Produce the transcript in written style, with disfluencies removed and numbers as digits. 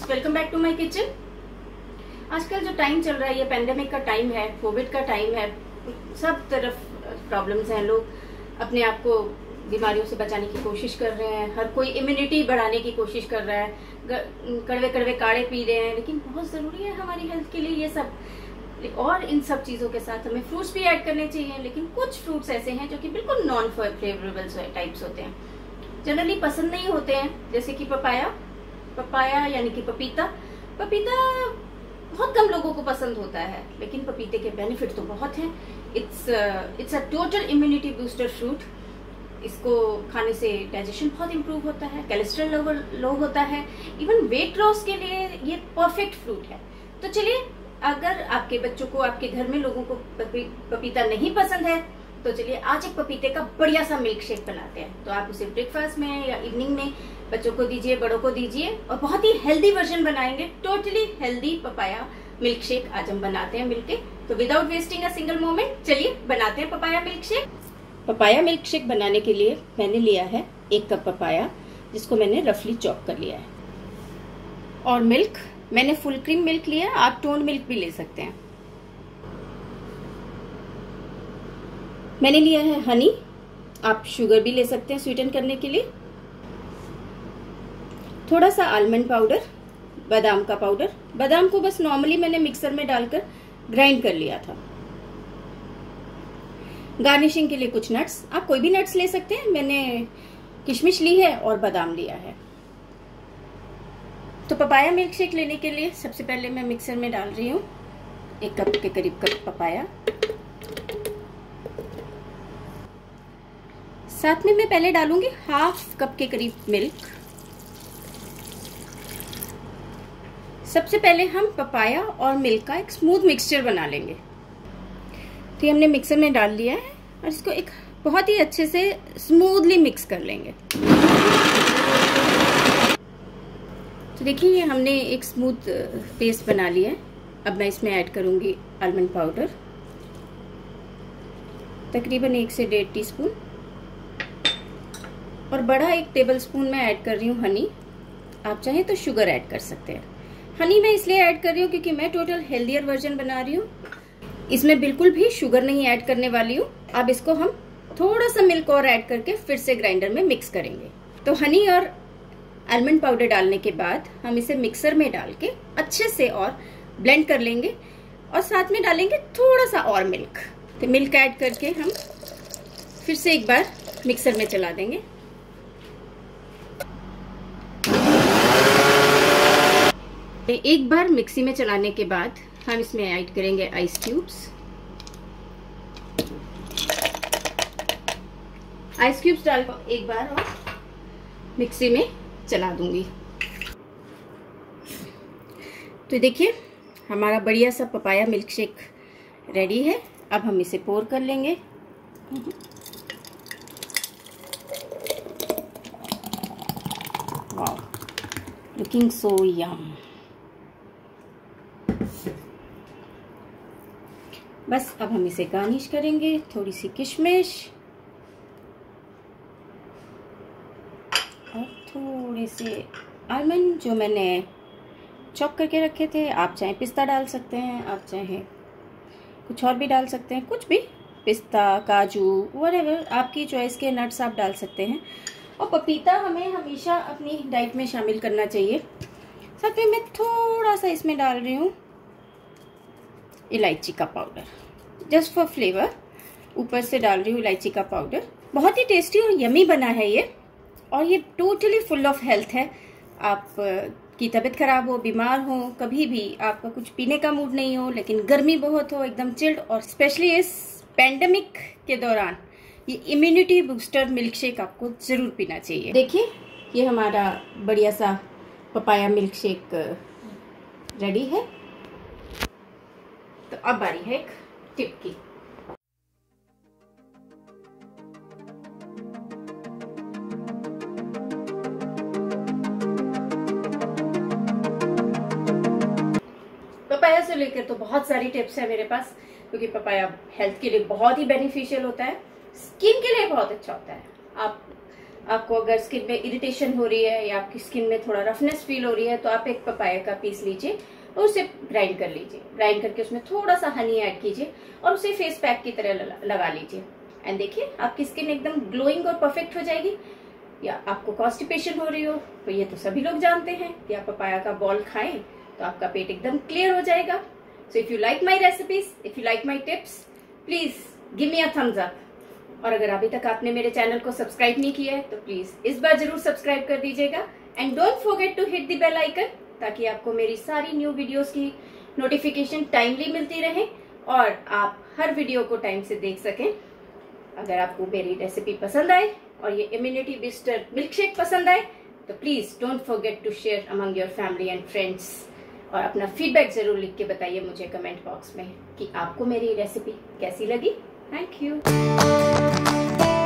Welcome back to my kitchen. आजकल जो time चल रहा है, ये पेंडेमिक का टाइम है, कोविड का टाइम है, सब तरफ प्रॉब्लम्स हैं। लोग अपने आप को बीमारियों से बचाने की कोशिश कर रहे हैं, हर कोई इम्यूनिटी बढ़ाने की कोशिश कर रहा है, कड़वे कड़वे काढ़े पी रहे हैं, लेकिन बहुत ज़रूरी है हमारी हेल्थ के लिए ये सब। और इन सब चीज़ों के साथ हमें फ्रूट्स भी ऐड करने चाहिए, लेकिन कुछ फ्रूट्स ऐसे हैं जो कि बिल्कुल नॉन फ्लेवरेबल टाइप्स होते हैं, जनरली पसंद नहीं होते हैं, जैसे कि पपाया यानी कि पपीता बहुत कम लोगों को पसंद होता है, लेकिन पपीते के बेनिफिट तो बहुत हैं। It's a total immunity booster fruit. इसको खाने से डाइजेशन बहुत इम्प्रूव होता है, कोलेस्ट्रॉल लेवल लो होता है, इवन वेट लॉस के लिए ये परफेक्ट फ्रूट है। तो चलिए, अगर आपके बच्चों को, आपके घर में लोगों को पपीता नहीं पसंद है, तो चलिए आज एक पपीते का बढ़िया सा मिल्क शेक बनाते हैं। तो आप उसे ब्रेकफास्ट में या इवनिंग में बच्चों को दीजिए, बड़ों को दीजिए, और बहुत ही हेल्दी वर्जन बनाएंगे, totally healthy papaya milk shake आज हम बनाते हैं मिलके। तो without wasting a single moment, चलिए बनाते हैं papaya milk shake. Papaya milk shake बनाने के लिए मैंने लिया है 1 कप पपाया, जिसको मैंने रफली चॉप कर लिया है, और मिल्क मैंने फुल क्रीम मिल्क लिया, आप टोन मिल्क भी ले सकते हैं। मैंने लिया है हनी, आप शुगर भी ले सकते हैं स्वीटन करने के लिए, थोड़ा सा आलमंड पाउडर, बादाम का पाउडर। बादाम को बस नॉर्मली मैंने मिक्सर में डालकर ग्राइंड कर लिया था। गार्निशिंग के लिए कुछ नट्स, आप कोई भी नट्स ले सकते हैं, मैंने किशमिश ली है और बादाम लिया है। तो पपाया मिल्क शेक लेने के लिए सबसे पहले मैं मिक्सर में डाल रही हूँ 1 कप के करीब कप पपाया। साथ में मैं पहले डालूंगी ½ कप के करीब मिल्क। सबसे पहले हम पपाया और मिल्क का एक स्मूथ मिक्सचर बना लेंगे। तो ये हमने मिक्सर में डाल लिया है और इसको एक बहुत ही अच्छे से स्मूथली मिक्स कर लेंगे। तो देखिए, ये हमने एक स्मूथ पेस्ट बना लिया है। अब मैं इसमें ऐड करूंगी आलमंड पाउडर, तकरीबन 1 से 1.5 टीस्पून, और बड़ा 1 टेबलस्पून मैं ऐड कर रही हूँ हनी। आप चाहें तो शुगर ऐड कर सकते हैं। हनी मैं इसलिए ऐड कर रही हूँ क्योंकि मैं टोटल हेल्दियर वर्जन बना रही हूँ, इसमें बिल्कुल भी शुगर नहीं ऐड करने वाली हूँ। अब इसको हम थोड़ा सा मिल्क और ऐड करके फिर से ग्राइंडर में मिक्स करेंगे। तो हनी और आलमंड पाउडर डालने के बाद हम इसे मिक्सर में डाल के अच्छे से और ब्लेंड कर लेंगे, और साथ में डालेंगे थोड़ा सा और मिल्क। तो मिल्क ऐड करके हम फिर से एक बार मिक्सर में चला देंगे। एक बार मिक्सी में चलाने के बाद हम इसमें ऐड करेंगे आइस क्यूब्स। आइस क्यूब्स डालकर एक बार और मिक्सी में चला दूंगी। तो देखिए, हमारा बढ़िया सा पपाया मिल्क शेक रेडी है। अब हम इसे पोर कर लेंगे। Wow, looking so yum. बस अब हम इसे गार्निश करेंगे, थोड़ी सी किशमिश और थोड़े से आलमंड जो मैंने चॉप करके रखे थे। आप चाहे पिस्ता डाल सकते हैं, आप चाहे कुछ और भी डाल सकते हैं, कुछ भी, पिस्ता, काजू, व्हाटएवर आपकी चॉइस के नट्स आप डाल सकते हैं। और पपीता हमें हमेशा अपनी डाइट में शामिल करना चाहिए। साथ में मैं थोड़ा सा इसमें डाल रही हूँ इलायची का पाउडर, जस्ट फॉर फ्लेवर। ऊपर से डाल रही हूँ इलायची का पाउडर। बहुत ही टेस्टी और यमी बना है ये, और ये टोटली फुल ऑफ हेल्थ है। आप की तबीयत खराब हो, बीमार हो, कभी भी आपका कुछ पीने का मूड नहीं हो, लेकिन गर्मी बहुत हो, एकदम चिल्ड, और स्पेशली इस पेंडेमिक के दौरान ये इम्यूनिटी बूस्टर मिल्क शेक आपको जरूर पीना चाहिए। देखिए, ये हमारा बढ़िया सा पपाया मिल्क शेक रेडी है। तो अब बारी है एक टिप की। पपाया से लेकर तो बहुत सारी टिप्स है मेरे पास, क्योंकि पपाया हेल्थ के लिए बहुत ही बेनिफिशियल होता है, स्किन के लिए बहुत अच्छा होता है। आप आपको अगर स्किन में इरिटेशन हो रही है या आपकी स्किन में थोड़ा रफनेस फील हो रही है तो आप एक पपाया का पीस लीजिए और उसे ग्राइंड कर लीजिए। ग्राइंड करके उसमें थोड़ा सा हनी ऐड कीजिए और उसे फेस पैक की तरह लगा लीजिए। एंड देखिए आपकी स्किन एकदम ग्लोइंग और परफेक्ट हो जाएगी। या आपको कॉन्स्टिपेशन हो रही हो तो ये तो सभी लोग जानते हैं कि आप पपाया का बॉल खाएं तो आपका पेट एकदम क्लियर हो जाएगा। So if you like my recipes, if you like my tips, please give me a thumbs up. और अगर अभी तक आपने मेरे चैनल को सब्सक्राइब नहीं किया है तो प्लीज इस बार जरूर सब्सक्राइब कर दीजिएगा। And don't forget to hit the bell icon, ताकि आपको मेरी सारी न्यू वीडियोस की नोटिफिकेशन टाइमली मिलती रहे और आप हर वीडियो को टाइम से देख सकें। अगर आपको मेरी रेसिपी पसंद आए और ये इम्यूनिटी बूस्टर मिल्कशेक पसंद आए तो please don't forget to share among your family and friends. और अपना फीडबैक जरूर लिख के बताइए मुझे कमेंट बॉक्स में कि आपको मेरी रेसिपी कैसी लगी। Thank you.